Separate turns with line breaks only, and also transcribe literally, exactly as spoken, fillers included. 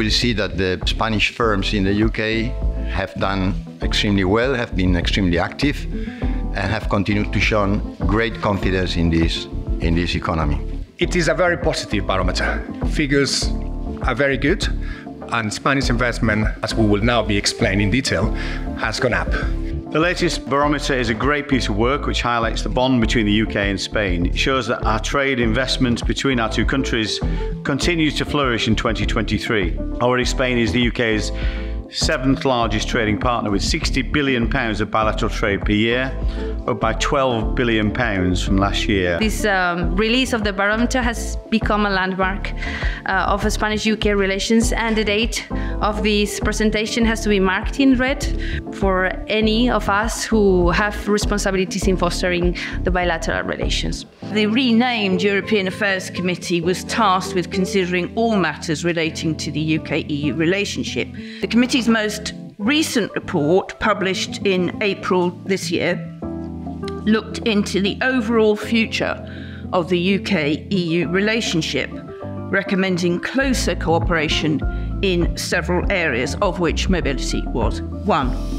will see that the Spanish firms in the U K have done extremely well, have been extremely active, and have continued to show great confidence in this, in this economy.
It is a very positive barometer. Figures are very good, and Spanish investment, as we will now be explained in detail, has gone up.
The latest barometer is a great piece of work which highlights the bond between the U K and Spain. It shows that our trade investment between our two countries continues to flourish in twenty twenty-three. Already Spain is the U K's seventh largest trading partner with sixty billion pounds of bilateral trade per year, up by twelve billion pounds from last year.
This um, release of the barometer has become a landmark uh, of Spanish-U K relations, and the date of this presentation has to be marked in red for any of us who have responsibilities in fostering the bilateral relations.
The renamed European Affairs Committee was tasked with considering all matters relating to the U K E U relationship. The committee's most recent report, published in April this year, looked into the overall future of the U K E U relationship, recommending closer cooperation in several areas, of which mobility was one.